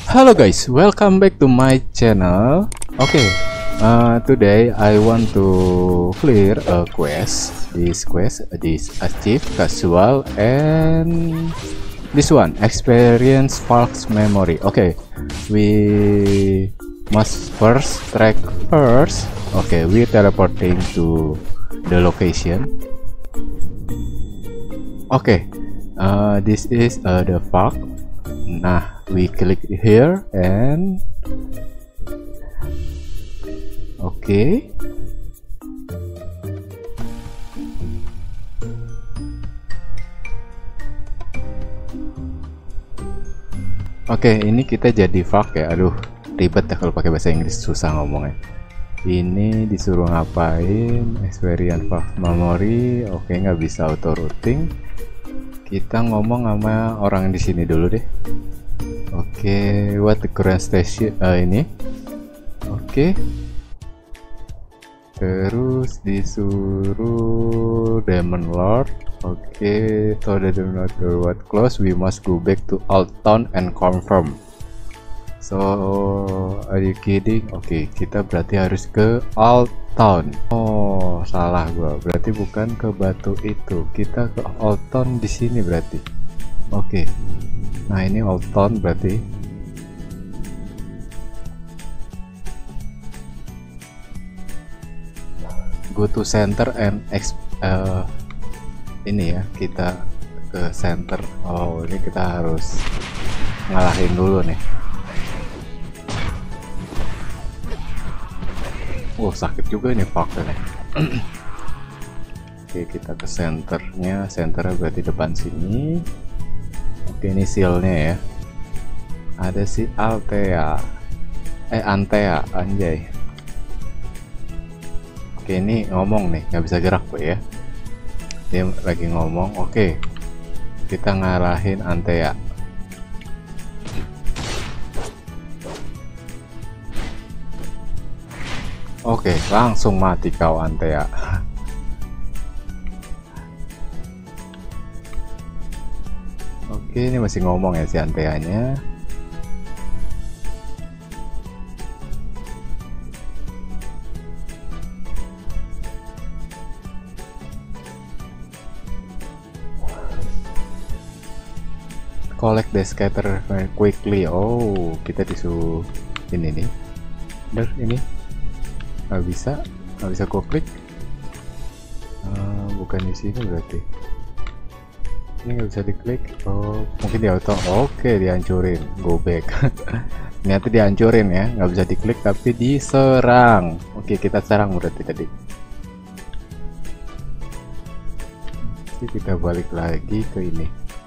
Hello guys, welcome back to my channel. Today I want to clear a quest. This achieve casual and this one experience false memory. We must first track first. We're teleporting to the location. This is the fog. Nah, we click here and ini kita jadi fog ya. Aduh, ribet ya kalau pakai bahasa Inggris, susah ngomongnya. Ini disuruh ngapain? Experience false memory. Nggak bisa auto routing. Kita ngomong sama orang di sini dulu deh. What the current station ini? Terus disuruh Demon Lord. So the Demon Lord what close, we must go back to Old Town and confirm. So are you kidding? Kita berarti harus ke Old Town. Oh, salah gua. Berarti bukan ke batu itu. Kita ke Old Town di sini berarti. Nah, ini Old Town berarti. Go to center and ini ya, kita ke center. Oh, ini kita harus ngalahin dulu nih. Sakit juga ini faktornya. Kita ke centernya. Centernya berarti depan sini. Ini sealnya ya. Ada si Antea, anjay. Ini ngomong nih, nggak bisa gerak ya. Dia lagi ngomong. Kita ngalahin Antea. Langsung mati kau Antea. Ini masih ngomong ya si Anteanya. Collect the scatter quickly. Kita disuruh ini nih. Ini nggak bisa gua klik. Bukan di sini berarti. Ini nggak bisa diklik. Mungkin di auto. Dihancurin. Go back. Ternyata dihancurin ya, nggak bisa diklik tapi diserang. Kita serang berarti tadi. Kita balik lagi ke ini.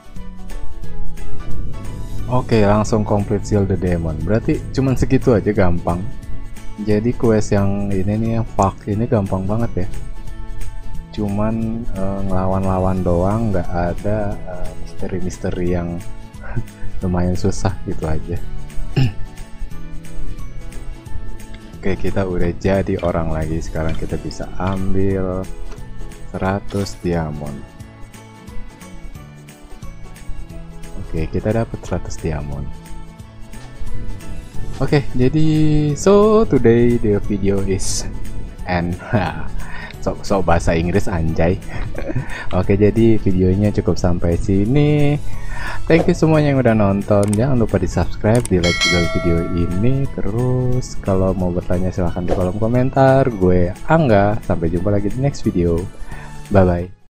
Langsung complete seal the demon. Berarti cuman segitu aja, gampang. Jadi quest yang ini nih, yang fog ini gampang banget ya. Cuman ngelawan-lawan doang, nggak ada misteri-misteri yang lumayan susah gitu aja. Kita udah jadi orang lagi. Sekarang kita bisa ambil 100 diamond. Kita dapat 100 diamond. Jadi today the video is end. So bahasa Inggris anjay. Jadi videonya cukup sampai sini. Thank you semuanya yang udah nonton. Jangan lupa di subscribe, di like juga video ini. Terus kalau mau bertanya silahkan di kolom komentar. Gue Angga. Sampai jumpa lagi di next video. Bye bye.